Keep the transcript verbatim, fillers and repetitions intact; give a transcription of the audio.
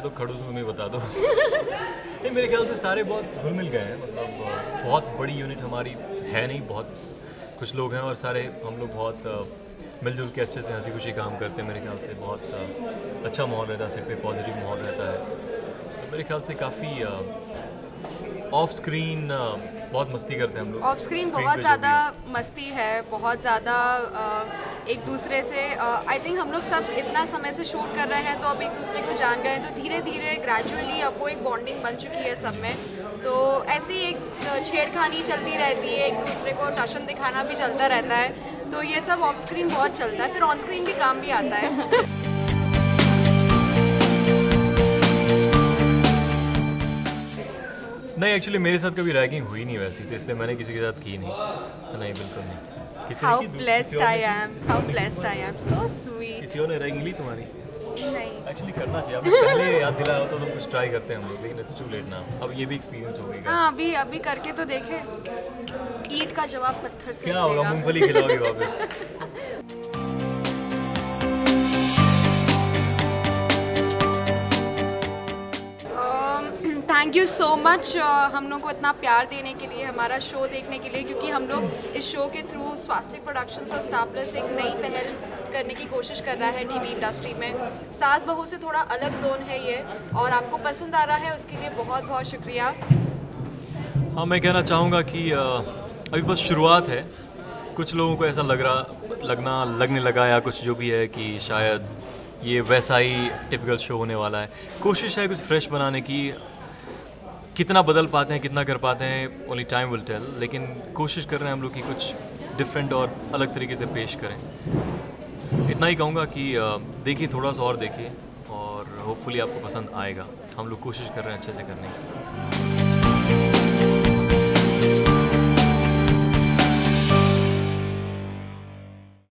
दो, खड़ूस तुम्हें बता दो। नहीं, मेरे ख्याल से सारे बहुत घुल मिल गए हैं, मतलब बहुत बड़ी यूनिट हमारी है नहीं, बहुत कुछ लोग हैं और सारे हम लोग बहुत मिलजुल के अच्छे से हंसी खुशी काम करते हैं। मेरे ख्याल से बहुत अच्छा माहौल रहता है, सेट पे पॉजिटिव माहौल रहता है। तो मेरे ख्याल से काफ़ी ऑफ स्क्रीन बहुत मस्ती करते हैं हम लोग। ऑफ स्क्रीन बहुत ज़्यादा मस्ती है, बहुत ज़्यादा एक दूसरे से आई थिंक हम लोग सब इतना समय से शूट कर रहे हैं तो अब एक दूसरे को जान गए हैं, तो धीरे धीरे ग्रेजुअली अब वो एक बॉन्डिंग बन चुकी है सब में। तो ऐसे ही एक छेड़खानी चलती रहती है, एक दूसरे को टशन दिखाना भी चलता रहता है। तो ये सब ऑफ स्क्रीन बहुत चलता है, फिर ऑन स्क्रीन भी काम भी आता है। नहीं, एक्चुअली मेरे साथ कभी रैगिंग हुई नहीं वैसी, तो इसलिए मैंने किसी के साथ की नहीं। नहीं, बिल्कुल नहीं। किसी How blessed I am, how blessed I am, so sweet. किसी और ने रैगिंग ली तुम्हारी? नहीं। एक्चुअली करना चाहिए, अभी पहले याद दिलाया होता तो कुछ ट्राई करते हैं हम लोग, लेकिन इट्स टू लेट नाउ। अब ये भी एक्सपीरियंस हो गया। हाँ, अभी अभी करके तो देखें, ईंट का जवाब पत्थर से क्या होगा, मूंगफली खिलाओगी वापस? थैंक यू सो मच हम लोग को इतना प्यार देने के लिए, हमारा शो देखने के लिए, क्योंकि हम लोग इस शो के थ्रू स्वास्तिक प्रोडक्शंस और स्टार प्लस एक नई पहल करने की कोशिश कर रहा है टीवी इंडस्ट्री में। सास बहू से थोड़ा अलग जोन है ये, और आपको पसंद आ रहा है उसके लिए बहुत बहुत शुक्रिया। हाँ, मैं कहना चाहूँगा कि अभी बस शुरुआत है। कुछ लोगों को ऐसा लग रहा लगना लगने लगा या कुछ जो भी है कि शायद ये वैसा ही टिपिकल शो होने वाला है। कोशिश है कुछ फ्रेश बनाने की, कितना बदल पाते हैं, कितना कर पाते हैं, ओनली टाइम विल टेल, लेकिन कोशिश कर रहे हैं हम लोग कि कुछ डिफरेंट और अलग तरीके से पेश करें। इतना ही कहूँगा कि देखिए, थोड़ा सा और देखिए और होपफुली आपको पसंद आएगा। हम लोग कोशिश कर रहे हैं अच्छे से करने की।